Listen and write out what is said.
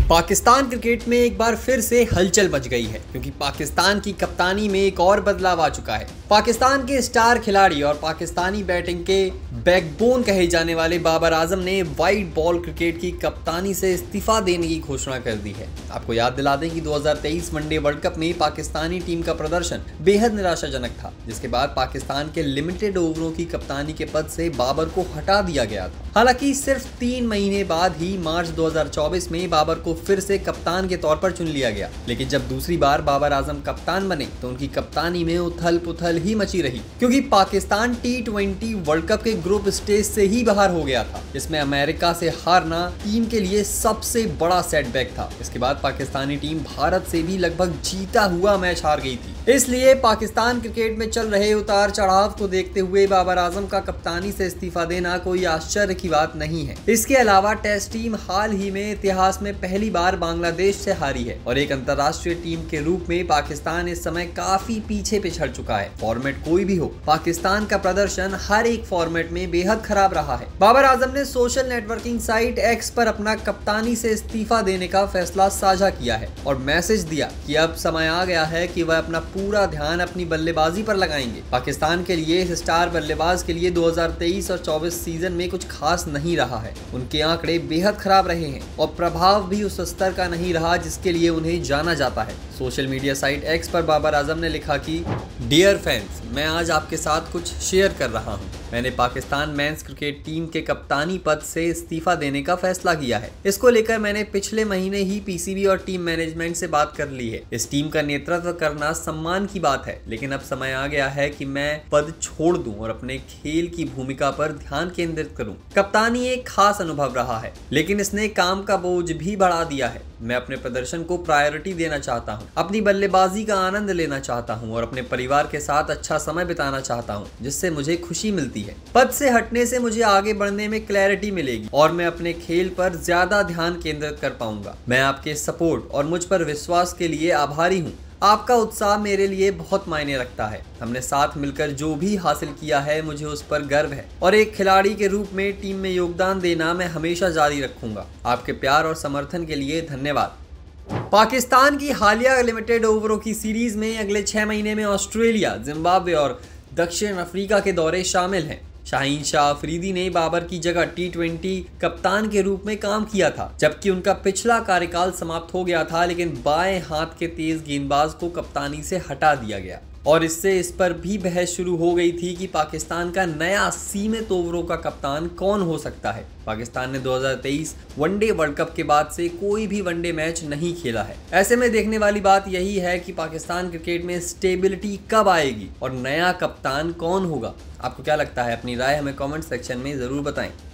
Pakistan cricket में एक बार फिर से हलचल मच गई है क्योंकि पाकिस्तान की कप्तानी में एक और बदलाव आ चुका है। पाकिस्तान के स्टार खिलाड़ी और पाकिस्तानी बैटिंग के बैकबोन कहे जाने वाले बाबर आजम ने वाइट बॉल क्रिकेट की कप्तानी से इस्तीफा देने की घोषणा कर दी है। आपको याद दिला दें कि 2023 वनडे वर्ल्ड कप में पाकिस्तानी टीम का प्रदर्शन बेहद निराशाजनक था, जिसके बाद पाकिस्तान के लिमिटेड ओवरों की कप्तानी के पद से बाबर को हटा दिया गया था। हालांकि सिर्फ 3 महीने बाद ही मार्च 2024 में बाबर को फिर से कप्तान के तौर पर चुन लिया गया, लेकिन जब दूसरी बार बाबर आजम कप्तान बने तो उनकी कप्तानी में उथल पुथल ही मची रही, क्योंकि पाकिस्तान T20 वर्ल्ड कप के ग्रुप स्टेज से ही बाहर हो गया था, जिसमें अमेरिका से हारना टीम के लिए सबसे बड़ा सेटबैक था। इसके बाद पाकिस्तानी टीम भारत से भी लगभग जीता हुआ मैच हार गई थी। इसलिए पाकिस्तान क्रिकेट में चल रहे उतार चढ़ाव को देखते हुए बाबर आजम का कप्तानी से इस्तीफा देना कोई आश्चर्य की बात नहीं है। इसके अलावा टेस्ट टीम हाल ही में इतिहास में पहली बार बांग्लादेश से हारी है और एक अंतर्राष्ट्रीय टीम के रूप में पाकिस्तान इस समय काफी पीछे पिछड़ चुका है। फॉर्मेट कोई भी हो, पाकिस्तान का प्रदर्शन हर एक फॉर्मेट में बेहद खराब रहा है। बाबर आजम ने सोशल नेटवर्किंग साइट एक्स पर अपना कप्तानी से इस्तीफा देने का फैसला साझा किया है और मैसेज दिया कि अब समय आ गया है कि वह अपना पूरा ध्यान अपनी बल्लेबाजी पर लगाएंगे। पाकिस्तान के लिए इस स्टार बल्लेबाज के लिए 2023 और 24 सीजन में कुछ खास नहीं रहा है। उनके आंकड़े बेहद खराब रहे हैं और प्रभाव भी उस स्तर का नहीं रहा जिसके लिए उन्हें जाना जाता है। सोशल मीडिया साइट एक्स पर बाबर आजम ने लिखा कि डियर फैंस, मैं आज आपके साथ कुछ शेयर कर रहा हूं। मैंने पाकिस्तान मेंस क्रिकेट टीम के कप्तानी पद से इस्तीफा देने का फैसला किया है। इसको लेकर मैंने पिछले महीने ही पीसीबी और टीम मैनेजमेंट से बात कर ली है। इस टीम का नेतृत्व करना सम्मान की बात है, लेकिन अब समय आ गया है कि मैं पद छोड़ दूं और अपने खेल की भूमिका पर ध्यान केंद्रित करूं। कप्तानी एक खास अनुभव रहा है, लेकिन इसने काम का बोझ भी बढ़ा दिया है। मैं अपने प्रदर्शन को प्रायोरिटी देना चाहता हूं, अपनी बल्लेबाजी का आनंद लेना चाहता हूं और अपने परिवार के साथ अच्छा समय बिताना चाहता हूं, जिससे मुझे खुशी मिलती है। पद से हटने से मुझे आगे बढ़ने में क्लैरिटी मिलेगी और मैं अपने खेल पर ज्यादा ध्यान केंद्रित कर पाऊंगा। मैं आपके सपोर्ट और मुझ पर विश्वास के लिए आभारी हूं। आपका उत्साह मेरे लिए बहुत मायने रखता है। हमने साथ मिलकर जो भी हासिल किया है, मुझे उस पर गर्व है और एक खिलाड़ी के रूप में टीम में योगदान देना मैं हमेशा जारी रखूंगा। आपके प्यार और समर्थन के लिए धन्यवाद। पाकिस्तान की हालिया लिमिटेड ओवरों की सीरीज में अगले 6 महीने में ऑस्ट्रेलिया, जिम्बाब्वे और दक्षिण अफ्रीका के दौरे शामिल हैं। शाहीन शाह अफरीदी ने बाबर की जगह T20 कप्तान के रूप में काम किया था, जबकि उनका पिछला कार्यकाल समाप्त हो गया था, लेकिन बाएं हाथ के तेज गेंदबाज को कप्तानी से हटा दिया गया और इससे इस पर भी बहस शुरू हो गई थी कि पाकिस्तान का नया सीमित ओवरों का कप्तान कौन हो सकता है। पाकिस्तान ने 2023 वनडे वर्ल्ड कप के बाद से कोई भी वनडे मैच नहीं खेला है। ऐसे में देखने वाली बात यही है कि पाकिस्तान क्रिकेट में स्टेबिलिटी कब आएगी और नया कप्तान कौन होगा। आपको क्या लगता है? अपनी राय हमें कमेंट सेक्शन में जरूर बताएं।